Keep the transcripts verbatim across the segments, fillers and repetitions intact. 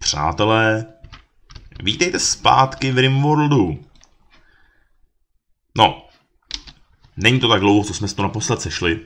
přátelé, vítejte zpátky v Rimworldu. No, není to tak dlouho, co jsme si to naposled sešli.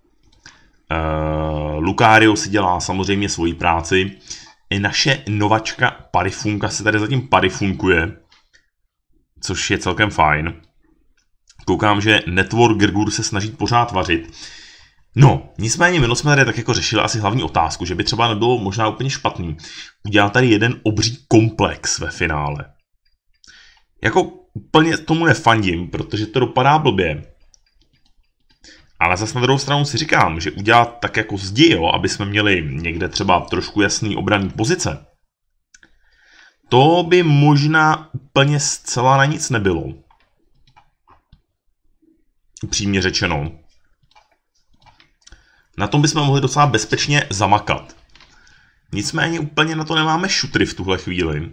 Uh, Lucario si dělá samozřejmě svoji práci. I naše novačka Parifunka se tady zatím parifunkuje, což je celkem fajn. Koukám, že Network Grgur se snaží pořád vařit. No, nicméně minul jsme tady tak jako řešili asi hlavní otázku, že by třeba nebylo možná úplně špatný udělat tady jeden obří komplex ve finále. Jako úplně tomu nefandím, protože to dopadá blbě. Ale zase na druhou stranu si říkám, že udělat tak jako zdi, jo, aby jsme měli někde třeba trošku jasný obranný pozice, to by možná úplně zcela na nic nebylo. Upřímně řečeno. Na tom bychom mohli docela bezpečně zamakat. Nicméně úplně na to nemáme šutry v tuhle chvíli.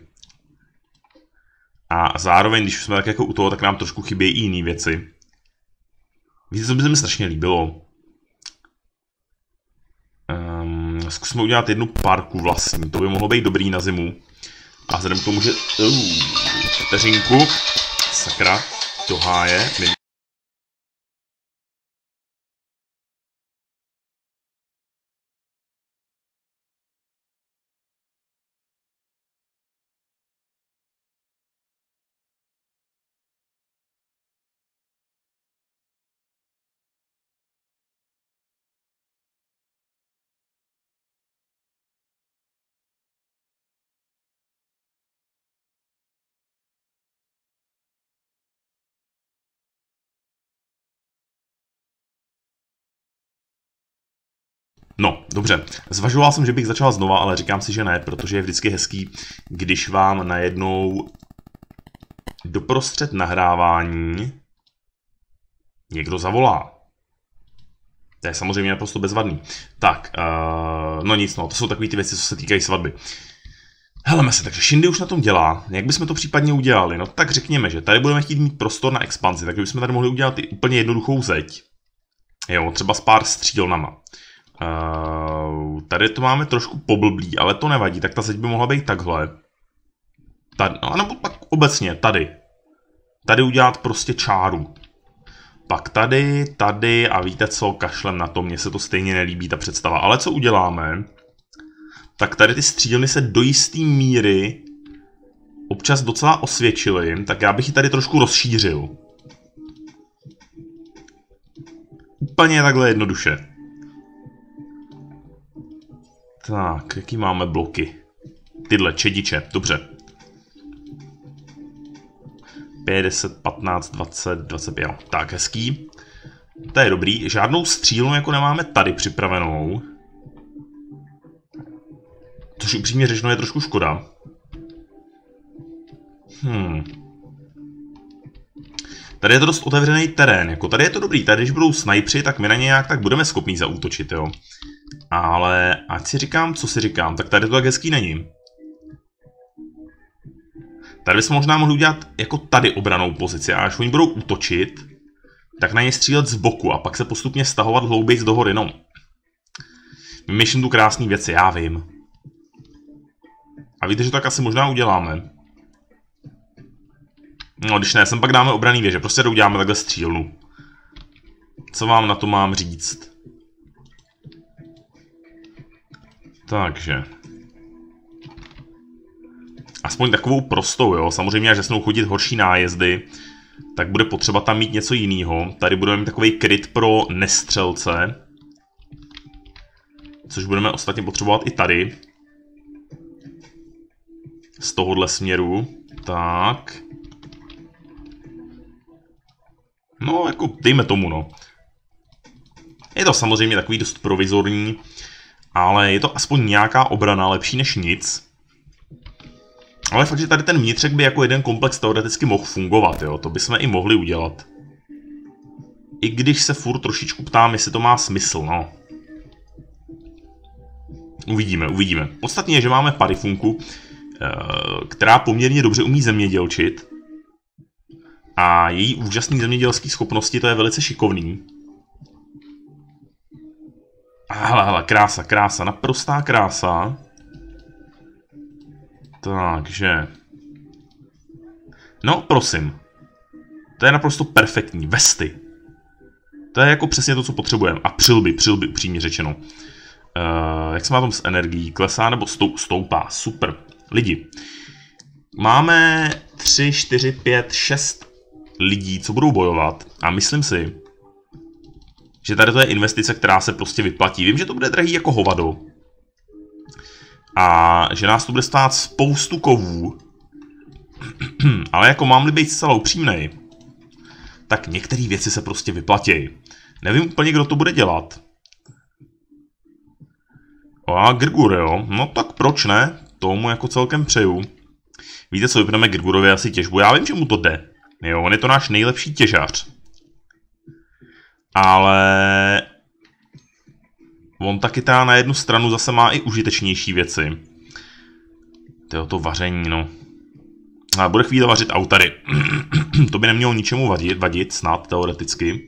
A zároveň, když jsme tak jako u toho, tak nám trošku chybějí i jiné věci. Víte, co by se mi strašně líbilo? Um, zkusme udělat jednu parku vlastní, to by mohlo být dobrý na zimu. A vzhledem k tomu, že... Uh, vteřinku. Sakra, do háje. No, dobře. Zvažoval jsem, že bych začal znova, ale říkám si, že ne, protože je vždycky hezký, když vám najednou doprostřed nahrávání někdo zavolá. To je samozřejmě naprosto bezvadný. Tak, uh, no nic, no, to jsou takové ty věci, co se týkají svatby. Heleme se, takže Shindy už na tom dělá. Jak bychom to případně udělali? No tak řekněme, že tady budeme chtít mít prostor na expanzi, tak bychom tady mohli udělat i úplně jednoduchou zeď. Jo, třeba s pár střílnama. Uh, tady to máme trošku poblblí, ale to nevadí, tak ta zeď by mohla být takhle. Tady, no, nebo tak obecně, tady. Tady udělat prostě čáru. Pak tady, tady a víte co, kašlem na to, mně se to stejně nelíbí ta představa. Ale co uděláme, tak tady ty střílny se do jisté míry občas docela osvědčily, tak já bych ji tady trošku rozšířil. Úplně takhle jednoduše. Tak, jaký máme bloky? Tyhle, čediče, dobře. pět, deset, patnáct, dvacet, dvacet pět, tak hezký. To je dobrý, žádnou střílnu jako nemáme tady připravenou. Což upřímně řečeno je trošku škoda. Hmm. Tady je to dost otevřený terén, jako tady je to dobrý, tady když budou snajpři, tak my na ně nějak tak budeme schopní zaútočit, jo. Ale ať si říkám, co si říkám, tak tady to tak hezký není. Tady bychom možná mohli udělat jako tady obranou pozici a až oni budou útočit, tak na ně střílet z boku a pak se postupně stahovat hlouběji do hory, no. Vymýšlím tu krásné věci, já vím. A víte, že tak asi možná uděláme. No, když ne, sem pak dáme obraný věže, prostě to uděláme takhle střílnu. Co vám na to mám říct? Takže. Aspoň takovou prostou, jo. Samozřejmě, až začnou chodit horší nájezdy, tak bude potřeba tam mít něco jiného. Tady budeme mít takový kryt pro nestřelce. Což budeme ostatně potřebovat i tady. Z tohohle směru. Tak. No, jako dejme tomu, no. Je to samozřejmě takový dost provizorní, ale je to aspoň nějaká obrana, lepší než nic. Ale fakt, že tady ten vnitřek by jako jeden komplex teoreticky mohl fungovat, jo, to bychom i mohli udělat. I když se furt trošičku ptám, jestli to má smysl, no. Uvidíme, uvidíme. Podstatně je, že máme Parifunku, která poměrně dobře umí zemědělčit. A její úžasné zemědělské schopnosti, to je velice šikovný. Hele, hele, krása, krása, naprostá krása. Takže... No, prosím. To je naprosto perfektní. Vesty. To je jako přesně to, co potřebujeme. A přilby, přilby, upřímně řečeno. Uh, jak se má tom s energií? Klesá nebo stou, stoupá? Super. Lidi. Máme tři, čtyři, pět, šest lidí, co budou bojovat. A myslím si, že tady to je investice, která se prostě vyplatí. Vím, že to bude drahý jako hovado. A že nás to bude stát spoustu kovů. Ale jako mám-li být zcela upřímnej, tak některé věci se prostě vyplatí. Nevím úplně, kdo to bude dělat. A Grgur, jo? No tak proč ne? Tomu jako celkem přeju. Víte co, vypneme Grgurovi asi těžbu. Já vím, že mu to jde. Jo, on je to náš nejlepší těžař. Ale... on taky teda na jednu stranu zase má i užitečnější věci. To je to vaření, no. A bude chvíli vařit autary. To by nemělo ničemu vadit, vadit, snad, teoreticky.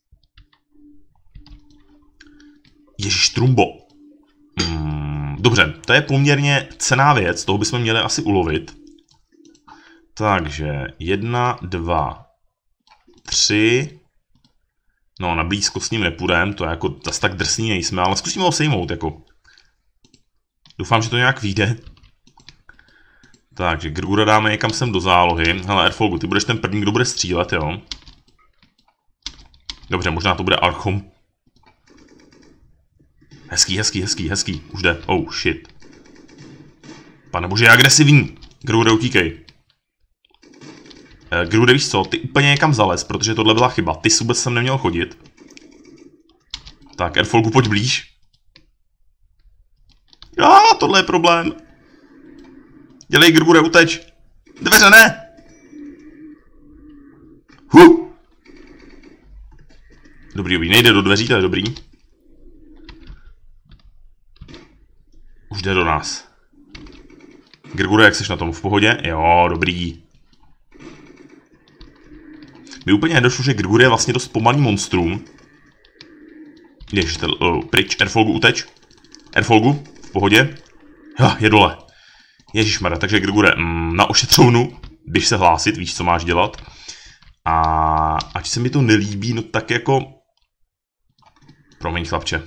Ježiš, trumbo. Hmm, dobře, to je poměrně cenná věc, toho bychom měli asi ulovit. Takže, jedna, dva, tři. No, na blízko s ním nepůjdem, to je jako zase tak drsný nejsme, ale zkusíme ho sejmout, jako. Doufám, že to nějak vyjde. Takže Grgura dáme někam sem do zálohy. Hele, Airfolgu, ty budeš ten první, kdo bude střílet, jo? Dobře, možná to bude Archon. Hezký, hezký, hezký, hezký. Už jde. Oh, shit. Panebože, je agresivní. Grgure, utíkej. Eh, Grgure, víš co, ty úplně někam zalez, protože tohle byla chyba. Ty vůbec sem neměl chodit. Tak, Airfolgu, pojď blíž. Já, tohle je problém. Dělej, Grgure, uteč. Dveře, ne! Hu! Dobrý, dobrý, nejde do dveří, to je dobrý. Už jde do nás. Grgure, jak jsi na tom, v pohodě? Jo, dobrý. Mi úplně nedošlo, že Grgure je vlastně dost pomalý monstrum. Jdeš, uh, pryč, Airfolgu, uteč. Airfolgu, v pohodě. Jo, je dole. Ježišmarja, takže Grgure, mm, na ošetřovnu, běž se hlásit, víš, co máš dělat. A ať se mi to nelíbí, no tak jako... Promiň, chlapče.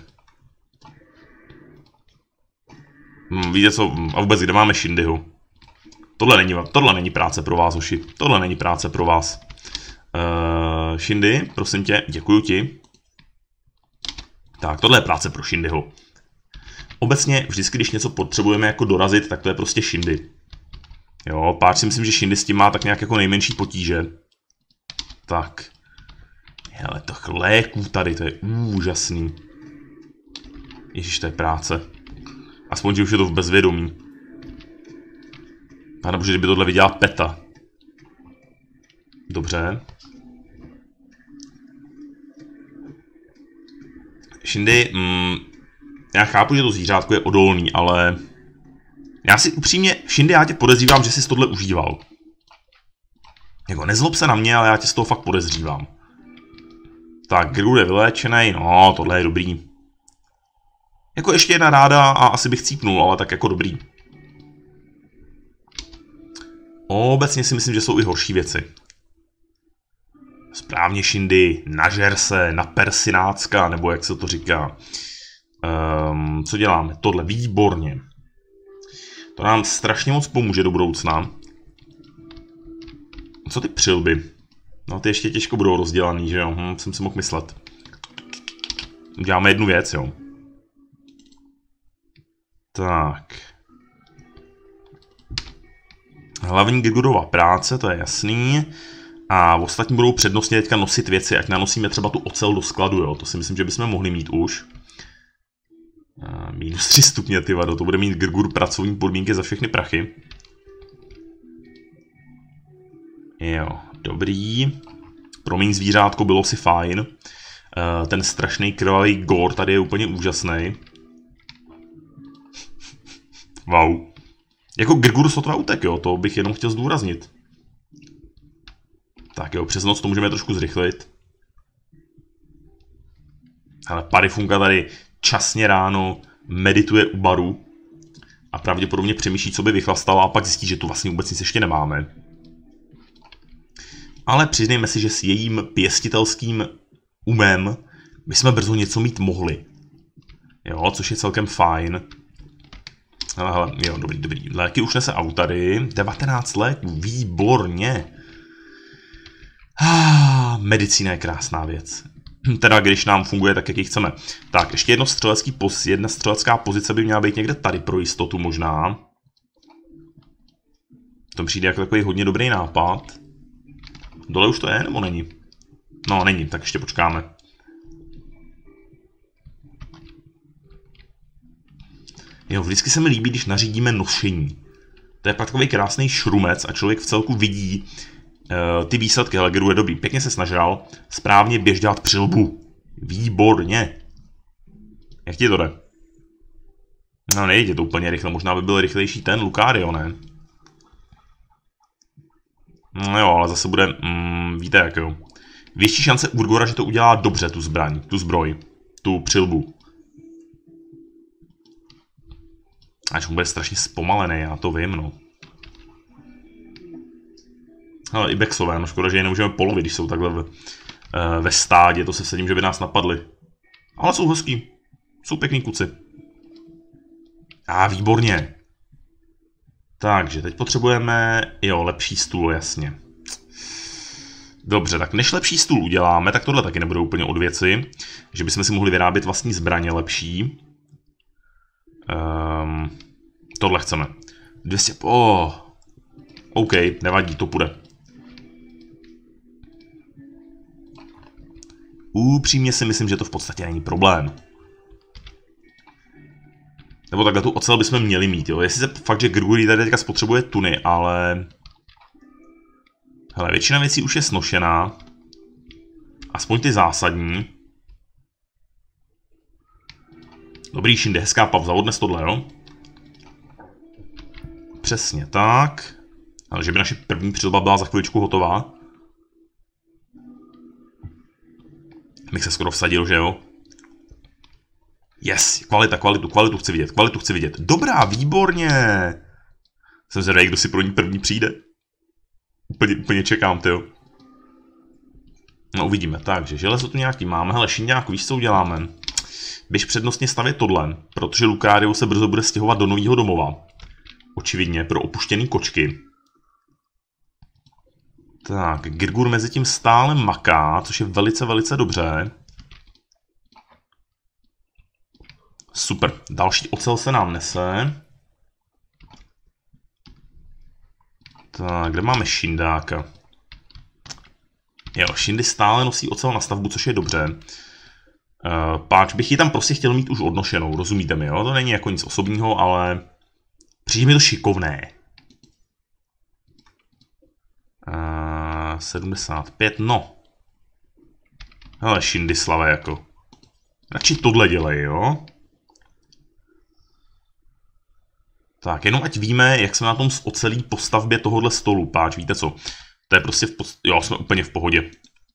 Hmm, víte co, a vůbec kde máme Shindyho? Tohle není, tohle není práce pro vás, hoši. Tohle není práce pro vás. Uh, Shindy, prosím tě, děkuju ti. Tak, tohle je práce pro Shindyho. Obecně, vždycky, když něco potřebujeme jako dorazit, tak to je prostě Shindy. Jo, páč si myslím, že Shindy s tím má tak nějak jako nejmenší potíže. Tak. Hele, to léků tady, to je úžasný. Ježiš, to je práce. Aspoň, že už je to v bezvědomí. Panebože, kdyby tohle viděla Peta. Dobře. Shindy, mm, já chápu, že to zvířátko je odolný, ale... Já si upřímně, Shindy, já tě podezřívám, že jsi tohle užíval. Jako, nezlob se na mě, ale já tě z toho fakt podezřívám. Tak, Grgure je vyléčený, no, tohle je dobrý. Jako ještě jedna ráda a asi bych cípnul, ale tak jako dobrý. Obecně si myslím, že jsou i horší věci. Správně, Shindy, nažer se, napersinácka, nebo jak se to říká. Um, co děláme? Tohle, výborně. To nám strašně moc pomůže do budoucna. Co ty přilby? No ty ještě těžko budou rozdělaný, že jo? Hm, jsem si mohl myslet. Uděláme jednu věc, jo. Tak. Hlavní Grgurova práce, to je jasný. A ostatní budou přednostně teďka nosit věci, ať nanosíme třeba tu ocel do skladu, jo. To si myslím, že bychom mohli mít už. A minus tři stupně, ty vado, to bude mít Grgur pracovní podmínky za všechny prachy. Jo, dobrý. Promiň, zvířátko, bylo si fajn. Ten strašný krvavý gore tady je úplně úžasný. Wow. Jako Grgur sotva utek, jo, to bych jenom chtěl zdůraznit. Tak jo, přes noc to můžeme trošku zrychlit. Ale Parifunka tady časně ráno medituje u baru. a pravděpodobně přemýšlí, co by vychlastala a pak zjistí, že tu vlastně vůbec nic ještě nemáme. Ale přiznejme si, že s jejím pěstitelským umem bychom brzo něco mít mohli. Jo, což je celkem fajn. Hele, hele, jo, dobrý, dobrý. Léky už nese autary. devatenáct léků, výborně. Ah, medicína je krásná věc. Teda, když nám funguje tak, jak ji chceme. Tak, ještě jedno střelecký poz, jedna střelecká pozice by měla být někde tady pro jistotu možná. To přijde jako takový hodně dobrý nápad. Dole už to je, nebo není? No, není, tak ještě počkáme. Jo, vždycky se mi líbí, když nařídíme nošení. To je pak takový krásný šrumec a člověk v celku vidí uh, ty výsledky. Hele, Geru je dobrý, pěkně se snažil. Správně běž dělat přilbu. Výborně. Jak ti to jde? No, nejde to úplně rychle, možná by byl rychlejší ten Lucario, ne? No jo, ale zase bude, mm, víte jak jo. Větší šance Urgora, že to udělá dobře, tu zbraň, tu zbroj, tu přilbu. Až on bude strašně zpomalený, já to vím, no. Ale i Bexové, no škoda, že je nemůžeme polovit, když jsou takhle v, e, ve stádě, to se vsadím, že by nás napadli. Ale jsou hezký, jsou pěkný kuci. A výborně. Takže teď potřebujeme, jo, lepší stůl, jasně. Dobře, tak než lepší stůl uděláme, tak tohle taky nebude úplně od věci. Že bychom si mohli vyrábět vlastní zbraně lepší. Um, tohle chceme. dvě stě... Oh. OK, nevadí, to půjde. Upřímně si myslím, že to v podstatě není problém. Nebo takhle tu ocel bychom měli mít, jo. Jestli se fakt, že Grigori tady teďka spotřebuje tuny, ale... Hele, většina věcí už je snošená. Aspoň ty zásadní. Dobrý, Šinde, hezká pauza, odnes tohle, jo? Přesně tak. Ale že by naše první přilba byla za chviličku hotová. Bych se skoro vsadil, že jo? Yes, kvalita, kvalitu, kvalitu chci vidět, kvalitu chci vidět. Dobrá, výborně. Jsem zvědavý, kdo si pro ní první přijde. Úplně, úplně čekám, tyjo. No uvidíme, takže železo tu nějaký máme. Hele, Šinďáku, víš co uděláme? Běž přednostně stavět tohle, protože Lucario se brzo bude stěhovat do nového domova. Očividně, pro opuštěný kočky. Tak, Girgur mezi tím stále maká, což je velice, velice dobře. Super, další ocel se nám nese. Tak, kde máme Šindáka? Jo, Šindy stále nosí ocel na stavbu, což je dobře. Uh, páč bych ji tam prostě chtěl mít už odnošenou, rozumíte mi, jo? To není jako nic osobního, ale přijde mi to šikovné. Uh, sedmdesát pět, no. Hele, Šindyslave jako. Radši tohle dělej, jo? Tak, jenom ať víme, jak jsme na tom s ocelí po stavbě tohohle stolu, páč, víte co? To je prostě v pod... Jo, jsme úplně v pohodě.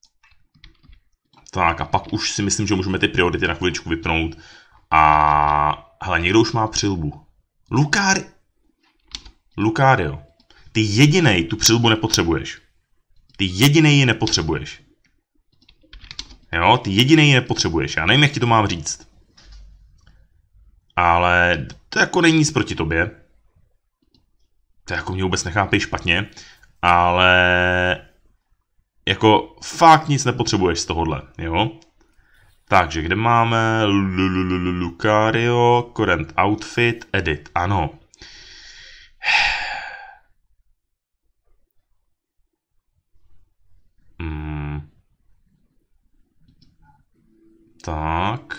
Tak a pak už si myslím, že můžeme ty priority na chviličku vypnout. A... Hele, někdo už má přilbu. Lukári... Lucario. Ty jedinej tu přilbu nepotřebuješ. Ty jedinej ji nepotřebuješ. Jo, ty jedinej ji nepotřebuješ. Já nevím, jak ti to mám říct. Ale to jako není nic proti tobě. To jako mě vůbec nechápej špatně. Ale... Jako fakt nic nepotřebuješ z tohohle, jo? Takže, kde máme Lucario, current outfit, edit, ano. Hmm. Tak.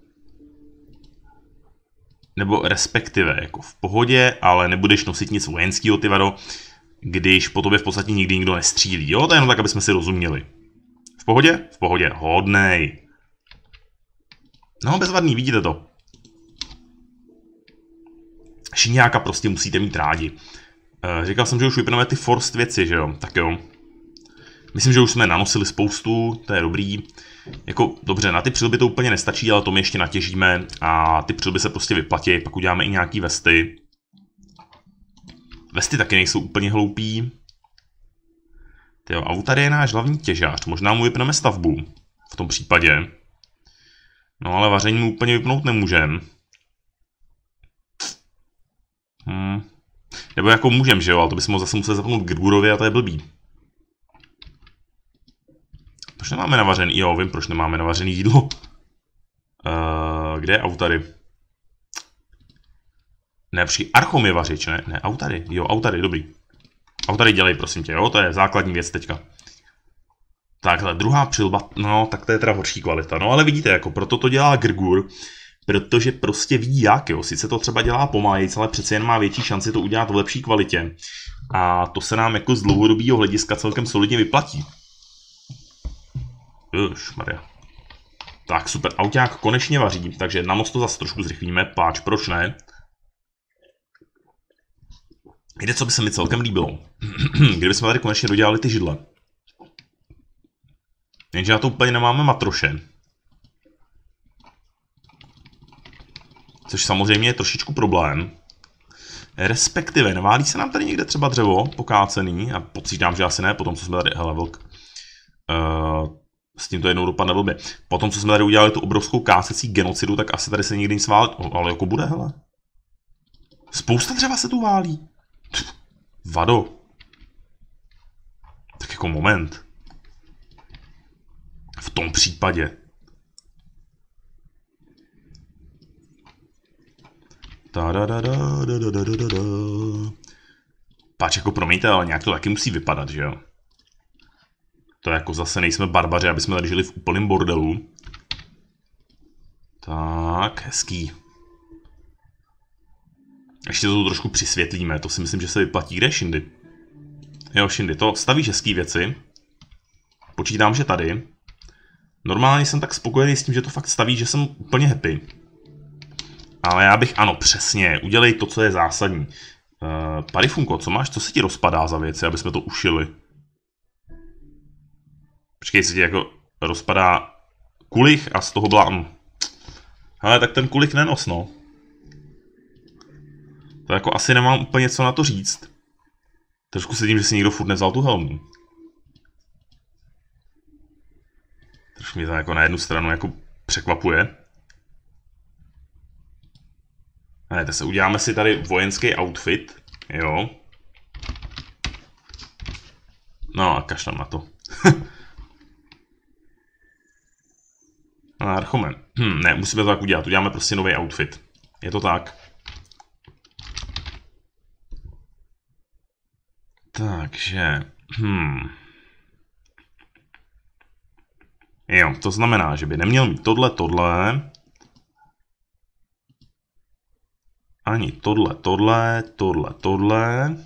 Nebo respektive, jako v pohodě, ale nebudeš nosit nic vojenského, ty vado, když po tobě v podstatě nikdy nikdo nestřílí, jo? To je jenom tak, aby jsme si rozuměli. V pohodě? V pohodě, hodnej. No, bezvadný, vidíte to. Šinďáka prostě musíte mít rádi. E, říkal jsem, že už vypneme ty forced věci, že jo? Tak jo. Myslím, že už jsme nanosili spoustu, to je dobrý. Jako, dobře, na ty přilby to úplně nestačí, ale to my ještě natěžíme a ty přilby se prostě vyplatí, pak uděláme i nějaký vesty. Vesty taky nejsou úplně hloupý. Tyjo, a tady je náš hlavní těžář. Možná mu vypneme stavbu. V tom případě. No ale vaření mu úplně vypnout nemůžem. Hmm. Nebo jako můžem, že jo? Ale to bychom zase museli zapnout Grgurovi a to je blbý. Proč nemáme navařený? Jo, vím, proč nemáme navařený jídlo. Uh, kde je Autary? Ne, při Archom je vařič, ne? Ne, Autary. Jo, Autary, dobrý. Autary dělej, prosím tě, jo? To je základní věc teďka. Takhle, druhá přilba, no, tak to je teda horší kvalita. No, ale vidíte, jako proto to dělá Grgur, protože prostě ví jak, jo. Sice to třeba dělá pomalejc, ale přece jen má větší šanci to udělat v lepší kvalitě. A to se nám jako z dlouhodobého hlediska celkem solidně vyplatí. Ježmarja. Tak, super, auťák konečně vaří, takže na most to zase trošku zrychlíme, páč, proč ne? Víte, co by se mi celkem líbilo? Kdybychom tady konečně dodělali ty židle. Jenže na to úplně nemáme matroše. Což samozřejmě je trošičku problém. Respektive, neválí se nám tady někde třeba dřevo pokácený, a pocítám, že asi ne, potom co jsme tady, hele, vlk. Uh, s tím to jednou dopadne blbě. Potom co jsme tady udělali tu obrovskou kácecí genocidu, tak asi tady se nikdy nic válí, ale jako bude, hele. Spousta dřeva se tu válí. Vado. Tak jako moment. V tom případě. Páč, jako promiňte, ale nějak to taky musí vypadat, že jo? To jako zase nejsme barbaři, aby jsme tady žili v úplném bordelu. Tak, hezký. Ještě to trošku přisvětlíme, to si myslím, že se vyplatí. Kde je Shindy? Jo, Shindy, to stavíš hezký věci. Počítám, že tady. Normálně jsem tak spokojený s tím, že to fakt staví, že jsem úplně happy. Ale já bych, ano, přesně, udělej to, co je zásadní. Uh, Parifunko, co máš, co se ti rozpadá za věci, aby jsme to ušili? Počkej, se ti jako rozpadá kulich a z toho byla... Hm. Hele, tak ten kulich nenos, no. To jako asi nemám úplně co na to říct. Trošku se tím, že si někdo furt nevzal tu helmu. Trošku mě to jako na jednu stranu jako překvapuje. Ne, tak se uděláme si tady vojenský outfit, jo. No a kašlem na to. Archome. Hm, ne, musíme to tak udělat, uděláme prostě nový outfit. Je to tak. Takže, hm. Jo, to znamená, že by neměl mít tohle, tohle. Ani tohle, tohle, tohle, tohle.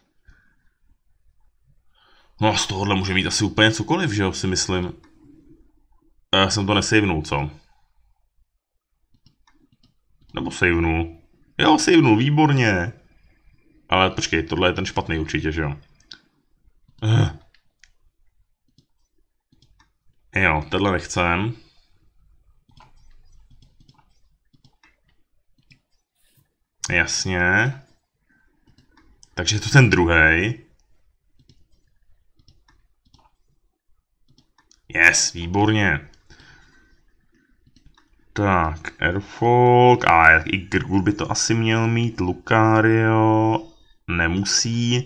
No a z tohohle může mít asi úplně cokoliv, že jo, si myslím. Já jsem to nesejvnul, co? Nebo sejvnul? Jo, sejvnul, výborně. Ale počkej, tohle je ten špatný určitě, že jo? Uh. Jo, tenhle nechcem. Jasně. Takže je to ten druhý. Yes, výborně. Tak, Airfolk. A jak i Grgur by to asi měl mít. Lucario. Nemusí.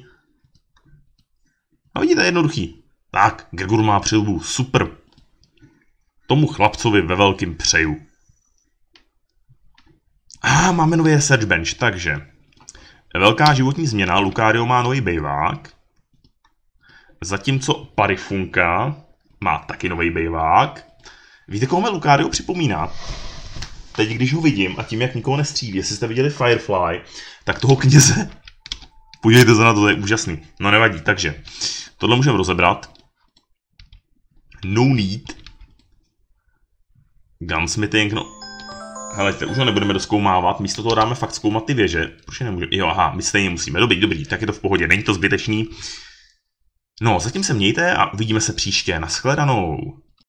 No vidíte, jednoduchý. Tak, Grgur má přilbu. Super. Tomu chlapcovi ve velkým přeju. A ah, máme nový research bench, takže. Velká životní změna. Lucario má nový bejvák. Zatímco Parifunka má taky nový bejvák. Víte, koho mi Lucario připomíná? Teď, když ho vidím a tím, jak nikoho nestřílí, jestli jste viděli Firefly, tak toho kněze... Podívejte se na to, to je úžasný. No nevadí, takže tohle můžeme rozebrat. No need. Gunsmithing, no... Hele, už ho nebudeme doskoumávat, místo toho dáme fakt zkoumat ty věže. Proč nemůžeme? Jo, aha, my stejně musíme. Dobrý, dobrý, tak je to v pohodě, není to zbytečný. No, zatím se mějte a uvidíme se příště. Nashledanou.